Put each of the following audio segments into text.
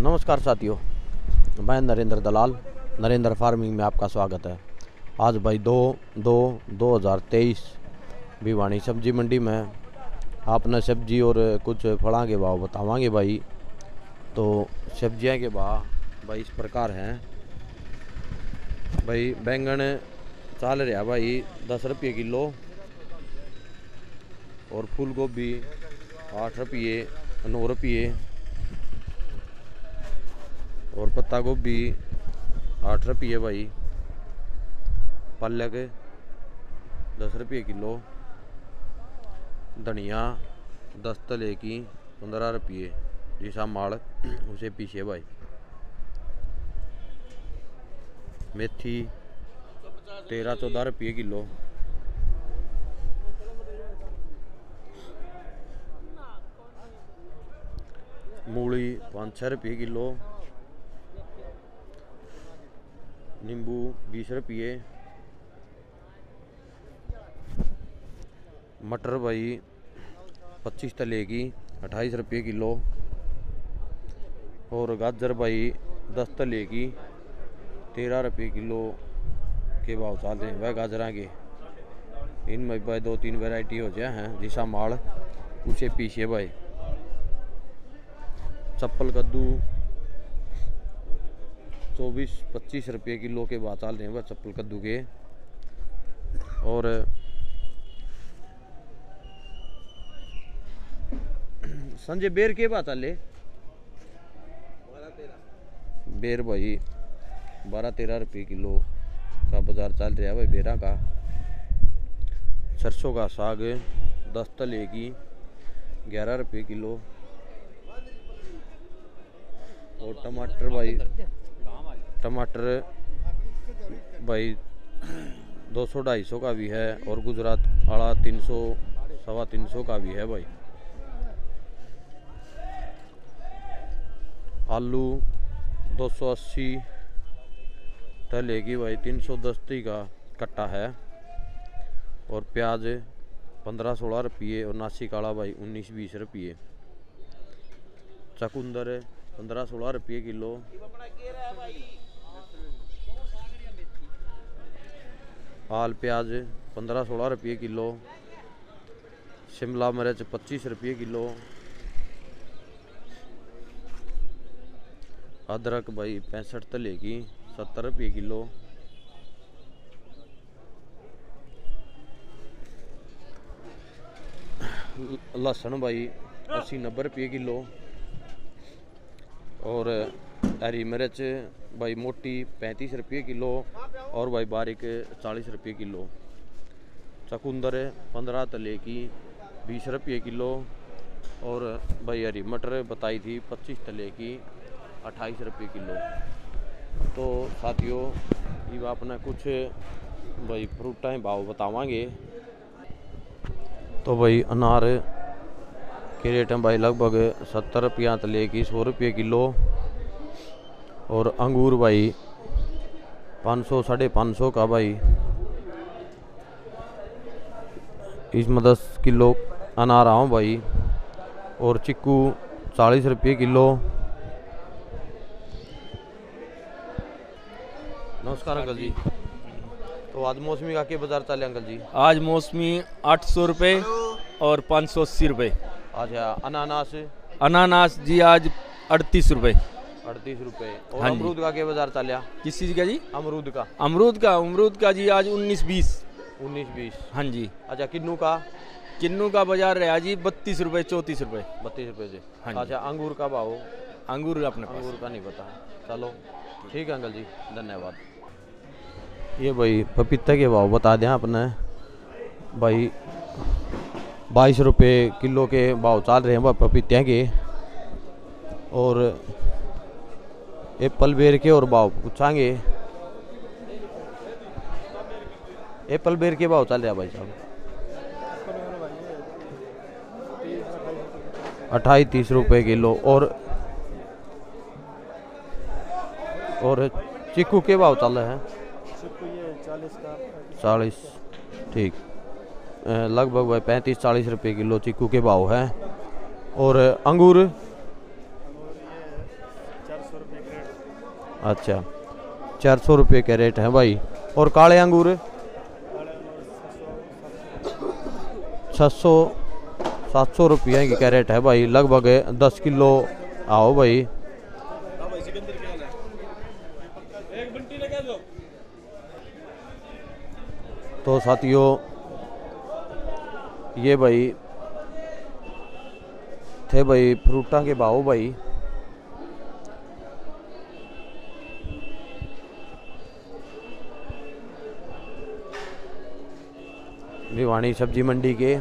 नमस्कार साथियों, मैं नरेंद्र दलाल, नरेंद्र फार्मिंग में आपका स्वागत है। आज भाई 2/2/2023 भिवानी सब्जी मंडी में आपने सब्जी और कुछ फलों के भाव बतावांगे भाई। तो सब्जियां के भाव भाई इस प्रकार हैं भाई। बैंगन चल रहा भाई 10 रुपये किलो, और फूल गोभी 8 रुपये 9 रुपये, और पत्ता गोभी 8 रुपये भाई। पालक 10 रुपये किलो, धनिया 10 तले की 15 रुपये, जैसा माल उसे पीछे भाई। मेथी 13-14 रुपये किलो, मूली 5-6 रुपये किलो, नींबू 20 रुपये, मटर भाई 25 तले की 28 रुपये किलो, और गाजर भाई 10 तले की 13 रुपये किलो के भाव चल रहे हैं वह गाजरा के। इनमें भाई 2-3 वैरायटी हो जाए हैं, जैसा माल उसे पीछे भाई। चप्पल कद्दू 24-25 रुपये किलो के भाव चल रहे हैं वह चप्पल कद्दू के। और संजय बेर के भाव चले? बेर भाई 12-13 रुपये किलो का बाजार चल रहा है भाई बेरा का। सरसों का साग 10 तले की 11 रुपये किलो, और टमाटर भाई 200-250 का भी है, और गुजरात वाला 300-325 का भी है भाई। आलू 280 तले की भाई 310 का कट्टा है, और प्याज 15-16 रुपये, और नासी काला भाई 19-20 रुपये। चकुंदर 15-16 रुपये किलो, आल प्याज 15-16 रुपये किलो, शिमला मिर्च 25 रुपये किलो, अदरक भाई 65 तले की 70 रुपये किलो, लहसुन भाई 80-90 रुपये किलो, और हरी मिर्च भाई मोटी 35 रुपये किलो, और भाई बारीक 40 रुपये किलो। चकुंदर 15 तले की 20 रुपये किलो, और भाई हरी मटर बताई थी 25 तले की 28 रुपये किलो। तो साथियों ये आपने कुछ भाई फ्रूटा भाव बतावांगे। तो भाई अनार के रेट हैं भाई लगभग 70 रुपया तले की 100 रुपये किलो, और अंगूर भाई 500-550 का भाई। इसमें 10 किलो अनार आऊँ भाई, और चिक्कू 40 रुपये किलो। नमस्कार अंकल जी। तो आज मौसमी का क्या बाजार चले अंकल जी? आज मौसमी 800 रुपये और 580 रुपये। अच्छा, अनानास जी आज 38 रुपये। 38 रुपये। और हाँ अमरूद का क्या बाजार चलिया? किस चीज़ का जी? अमरूद का जी आज 19-20। 19-20 हाँ जी। अच्छा, किन्नू का बाजार रहा जी 32 रुपये 34 रुपये। 32 रुपये से। हाँ अच्छा, अंगूर का भाव? अंगूर अपने पास अंगूर का नहीं पता। चलो ठीक है अंकल जी, धन्यवाद। ये भाई पपीते के भाव बता दें आपने भाई। 22 रुपये किलो के भाव चल रहे हैं वह पपीते के, और एप्पल बेर के और भाव पूछांगे। एप्पल बेर के भाव चल रहा है भाई साहब 28-30 रुपये किलो, और चीकू के भाव चल रहे हैं? 40। ठीक, लगभग भाई 35-40 रुपये किलो चीकू के भाव हैं। और अंगूर अच्छा 400 रुपये कैरेट है भाई। और काले अंगूर 600-700 रुपये की कैरेट है भाई, लगभग 10 किलो। आओ भाई। तो साथियों ये भाई थे भाई फ्रूटा के भाव भाई। भिवानी सब्जी मंडी के।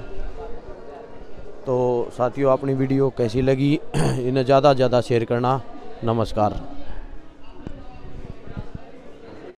तो साथियों अपनी वीडियो कैसी लगी इन्हें ज़्यादा से ज़्यादा शेयर करना। नमस्कार।